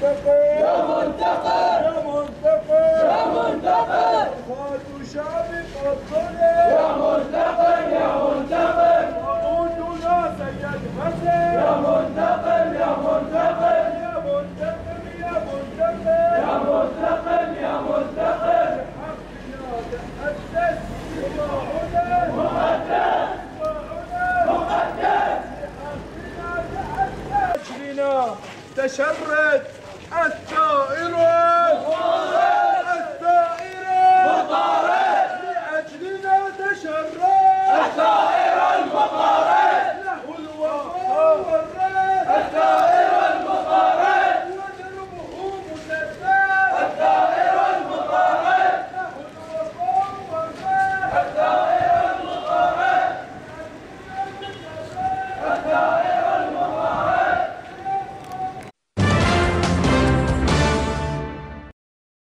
منتقم يا منتقم يا منتقم يا منتقم اخوات شعبي الظلم يا منتقم يا منتقم وعودنا سيد حسن يا منتقم يا منتقم يا منتقم يا منتقم يا منتقم يا منتقم بحقنا تحدث دفاعنا مقدس مقدس بحقنا تحدث اجلنا تشرد الثائرة الثائرة لأجلنا تشرد الثائرة المطارد له الوفاء والرد الثائرة المطارد ودربه مسدد الثائرة المطارد له الوفاء والرد